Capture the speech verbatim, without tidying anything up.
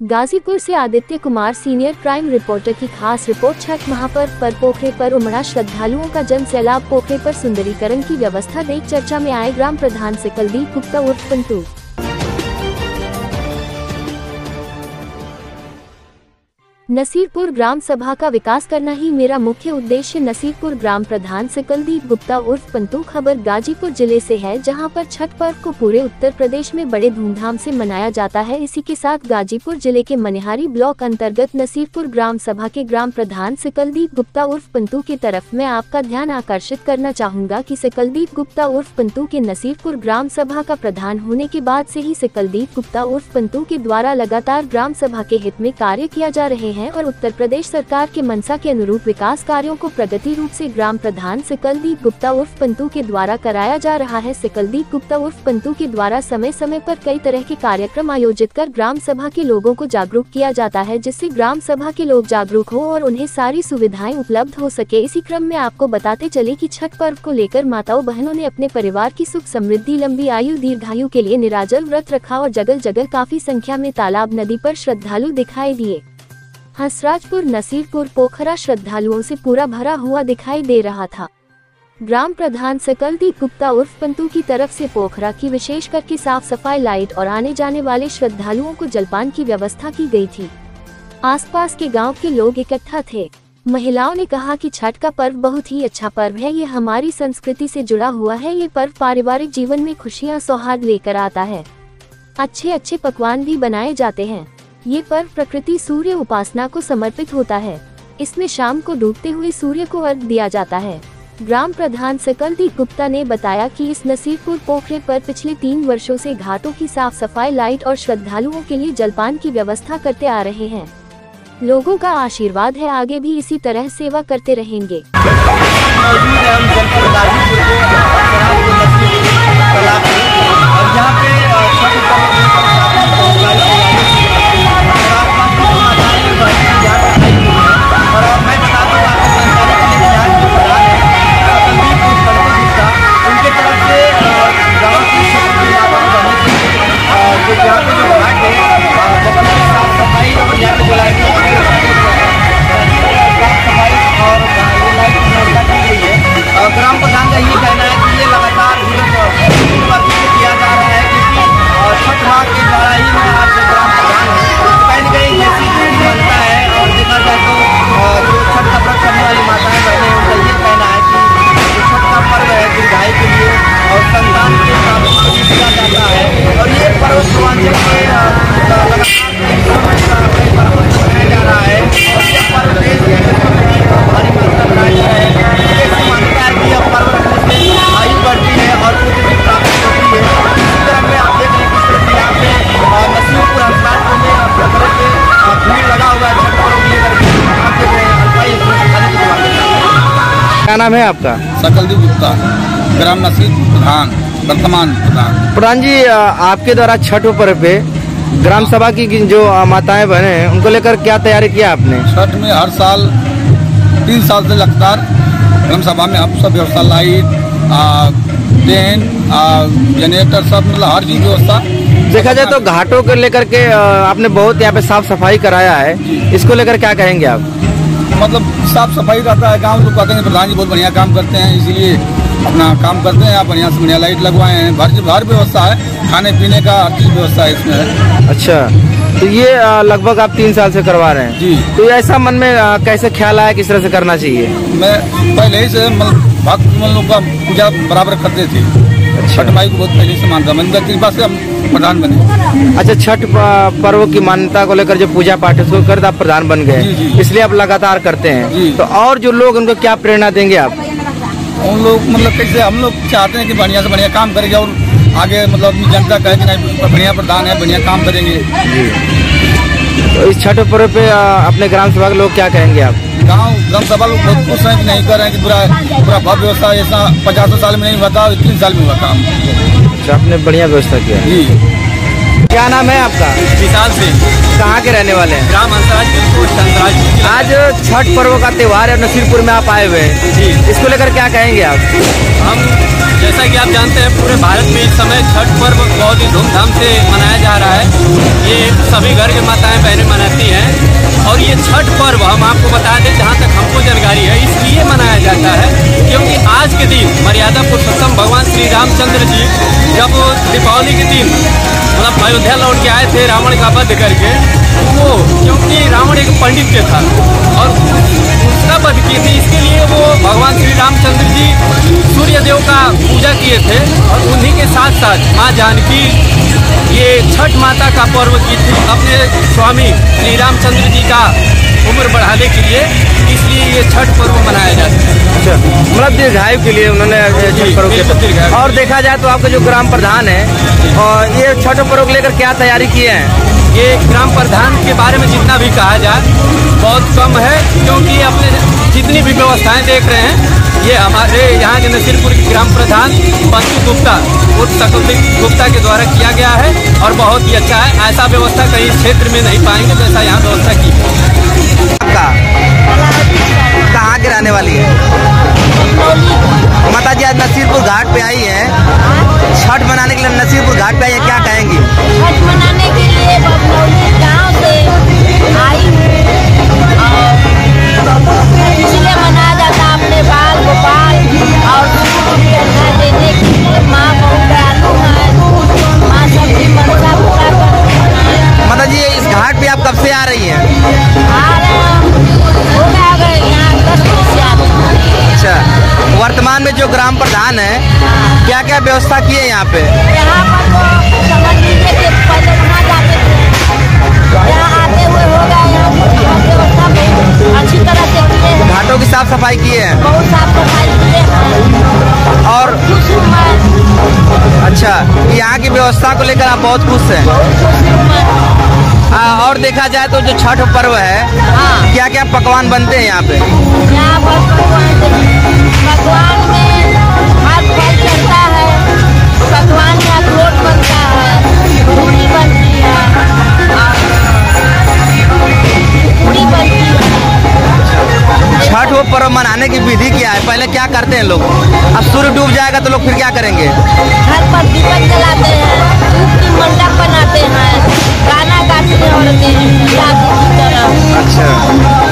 गाजीपुर से Aditya Kumar, senior crime reporter की खास रिपोर्ट। छठ महापर्व पर पोखरे पर उमड़ा श्रद्धालुओं का जन सैलाब। पोखरे पर सुंदरीकरण की व्यवस्था देख चर्चा में आए ग्राम प्रधान सकलदीप गुप्ता उर्फ पंतु। नसीरपुर ग्राम सभा का विकास करना ही मेरा मुख्य उद्देश्य। नसीरपुर ग्राम प्रधान सकलदीप गुप्ता उर्फ पंतु। खबर गाजीपुर जिले से है, जहां पर छठ पर्व को पूरे उत्तर प्रदेश में बड़े धूमधाम से मनाया जाता है। इसी के साथ गाजीपुर जिले के मनिहारी ब्लॉक अंतर्गत नसीरपुर ग्राम सभा के ग्राम प्रधान सकलदीप गुप्ता उर्फ पंतु की तरफ मैं आपका ध्यान आकर्षित करना चाहूँगा कि सकलदीप गुप्ता उर्फ पंतु के नसीरपुर ग्राम सभा का प्रधान होने के बाद से ही सकलदीप गुप्ता उर्फ पंतु के द्वारा लगातार ग्राम सभा के हित में कार्य किया जा रहे हैं और उत्तर प्रदेश सरकार के मंशा के अनुरूप विकास कार्यों को प्रगति रूप से ग्राम प्रधान सकलदीप गुप्ता उर्फ पंतु के द्वारा कराया जा रहा है। सकलदीप गुप्ता उर्फ पंतु के द्वारा समय समय पर कई तरह के कार्यक्रम आयोजित कर ग्राम सभा के लोगों को जागरूक किया जाता है, जिससे ग्राम सभा के लोग जागरूक हो और उन्हें सारी सुविधाएं उपलब्ध हो सके। इसी क्रम में आपको बताते चले कि छठ पर्व को लेकर माताओं बहनों ने अपने परिवार की सुख समृद्धि, लंबी आयु, दीर्घायु के लिए निराजल व्रत रखा और जगह जगह काफी संख्या में तालाब, नदी पर श्रद्धालु दिखाई दिए। हंसराजपुर नसीरपुर पोखरा श्रद्धालुओं से पूरा भरा हुआ दिखाई दे रहा था। ग्राम प्रधान सकलदीप गुप्ता उर्फ पंतु की तरफ से पोखरा की विशेष करके साफ सफाई, लाइट और आने जाने वाले श्रद्धालुओं को जलपान की व्यवस्था की गई थी। आसपास के गांव के लोग इकट्ठा थे। महिलाओं ने कहा कि छठ का पर्व बहुत ही अच्छा पर्व है, ये हमारी संस्कृति से जुड़ा हुआ है। ये पर्व पारिवारिक जीवन में खुशियाँ, सौहार्द लेकर आता है। अच्छे अच्छे पकवान भी बनाए जाते हैं। ये पर्व प्रकृति सूर्य उपासना को समर्पित होता है। इसमें शाम को डूबते हुए सूर्य को अर्घ्य दिया जाता है। ग्राम प्रधान सकलदीप गुप्ता ने बताया कि इस नसीरपुर पोखरे पर पिछले तीन वर्षों से घाटों की साफ सफाई, लाइट और श्रद्धालुओं के लिए जलपान की व्यवस्था करते आ रहे हैं। लोगों का आशीर्वाद है, आगे भी इसी तरह सेवा करते रहेंगे। ग्राम प्रधान का ये कहना है कि ये लगातार किया जा रहा है, क्योंकि छठ माह के द्वारा ही मैं आज ग्राम प्रधान हूँ। कहीं न कहीं ऐसी मान्यता है और देखा जाए तो जो छठ का व्रत करने वाली माताएं बहनें, उनका ये कहना है कि जो छठ का पर्व है दीर्घायु के लिए और संतान के प्राप्ति के लिए किया जाता है। और ये पर्व पूर्वांचल के लगातार मनाया जा रहा है और ये पर्व देश के भारी मात्रा मनाया जा रहा है। मान्यता है कि यह पर्व रखने से आयु बढ़ती है और उच्च की प्राप्ति होती है। इसी तरह में आप देख रहे हैं किस तरह यहाँ पे नसीरपुर हंसराजपुर में पोखरे पे भीड़ लगा हुआ है। छठ पर्व लेकर आप देख रहे हैं। क्या नाम है आपका? सकलदीप गुप्ता, ग्राम नसीरपुर प्रधान, वर्तमान प्रधान। प्रधान जी, आपके द्वारा छठ पर्व पे ग्राम सभा की जो माताएं बहने हैं उनको लेकर क्या तैयारी किया आपने? छठ में हर साल तीन साल से लगातार ग्राम सभा में हम सब व्यवस्था, लाइट, टेंट, जनरेटर, सब मतलब हर चीज व्यवस्था। देखा जाए तो घाटों को लेकर के आपने बहुत यहाँ पे साफ सफाई कराया है, इसको लेकर क्या कहेंगे आप? मतलब साफ सफाई रहता है, गाँव लोग कहते हैं प्रधान जी बहुत बढ़िया काम करते हैं, इसीलिए अपना काम करते हैं। आप बढ़िया से बढ़िया लाइट लगवाए हैं, हर हर व्यवस्था है, खाने पीने का हर चीज व्यवस्था है इसमें है। अच्छा, तो ये लगभग आप तीन साल से करवा रहे हैं जी। तो ऐसा मन में कैसे ख्याल आया किस तरह से करना चाहिए? मैं पहले ही से भक्त लोग का पूजा बराबर करते थे। अच्छा। छठ माई को बहुत पहले से मानता, मैं कृपा से हम प्रधान बने। अच्छा, छठ पर्व की मान्यता को लेकर जो पूजा पाठ उसको कर आप प्रधान बन गए, इसलिए आप लगातार करते हैं। तो और जो लोग उनको क्या प्रेरणा देंगे आप? उन लोग मतलब कैसे हम लोग चाहते हैं कि बढ़िया से बढ़िया काम करेंगे और आगे मतलब अपनी जनता कहे कि नहीं बढ़िया प्रधान है, बढ़िया काम करेंगे। तो इस छठ पर्व पे अपने ग्राम सभा के लोग क्या कहेंगे आप? गाँव ग्राम सभा लोग बहुत खुश हैं कि नहीं कर रहे हैं कि पूरा पूरा भव्य व्यवस्था ऐसा पचासों साल में नहीं हुआ था, तीन साल में हुआ काम। आपने बढ़िया व्यवस्था किया जी। क्या नाम है आपका? विशाल सिंह। कहाँ के रहने वाले हैं? ग्राम हंसराज। आज छठ पर्व का त्योहार है, नसीरपुर में आप आए हुए हैं जी, इसको लेकर क्या कहेंगे आप? हम जैसा कि आप जानते हैं पूरे भारत में इस समय छठ पर्व बहुत ही धूमधाम से मनाया जा रहा है। ये सभी घर के माताएं बहनें मनाती हैं और ये छठ पर्व हम आपको बता दें, जहाँ तक हमको जानकारी है, इसलिए मनाया जाता है क्योंकि आज के दिन मर्यादा पुरुषोत्तम भगवान श्री रामचंद्र जी जब दीपावली के दिन मतलब अयोध्या लौट के आए थे रावण का वध करके, वो क्योंकि रावण एक पंडित के था और उसका वध किए थे, इसके लिए वो भगवान श्री रामचंद्र जी सूर्य देव का पूजा किए थे और उन्हीं के साथ साथ माँ जानकी ये छठ माता का पर्व की थी अपने स्वामी श्री रामचंद्र जी का उम्र बढ़ाने के लिए, इसलिए ये छठ पर्व मनाया जाता है। अच्छा, मतलब दीर्घायु के लिए उन्होंने छठ पर्व के। और देखा जाए तो आपका जो ग्राम प्रधान है और ये छठ पर्व को लेकर क्या तैयारी किए हैं? ये ग्राम प्रधान के बारे में जितना भी कहा जाए बहुत कम है, क्योंकि अपने जितनी भी व्यवस्थाएं देख रहे हैं ये हमारे यहाँ के नसीरपुर के ग्राम प्रधान पंतु गुप्ता उर्फ सकलदीप गुप्ता के द्वारा किया गया है और बहुत ही अच्छा है। ऐसा व्यवस्था कहीं क्षेत्र में नहीं पाएंगे जैसा यहाँ व्यवस्था की है। कहाँ के रहने वाली है? माता जी आज नसीरपुर घाट पे आई है, छठ मनाने के लिए नसीरपुर घाट पे आई है, क्या कहेंगी? छठ मनाने के लिए गांव से आई इसलिए मनाया जाता है अपने बाल गोपाल और देने के लिए। माँ बहुत दयालु है, माँ सबकी मनसा पूरा करती है। माता जी इस घाट पे आप कब से आ रही हैं? आ रहे हो गए यहाँ दस दिन से आ रहे हैं। अच्छा, वर्तमान में जो ग्राम प्रधान है क्या क्या व्यवस्था की है यहाँ पे? यहाँ पर तो समझ लीजिए कि पहले वहाँ जाते थे, यहाँ आते हुए हो गया, यहाँ व्यवस्था बहुत अच्छी तरह से किए हैं। घाटों की साफ सफाई की है, बहुत साफ सफाई किए हैं और खुश हूँ मैं। अच्छा, यहाँ की व्यवस्था को लेकर आप बहुत खुश हैं? बहुत खुश हूँ मैं। आ, और देखा जाए तो जो छठ पर्व है हाँ, क्या क्या पकवान बनते हैं यहाँ पे? यहाँ पर पकवान पकवान में हर फल चलता है, पकवान में अखरोट बनता है, पूरी बनती है, पूरी बनती है। छठ वो पर्व मनाने की विधि क्या है? पहले क्या करते हैं लोग? अब सूर्य डूब जाएगा तो लोग फिर क्या करेंगे? घर पर दीपक जलाते हैं, धूप की मंडप बनाते हैं, गाना गाते हैं औरतें शादी की तरह। अच्छा।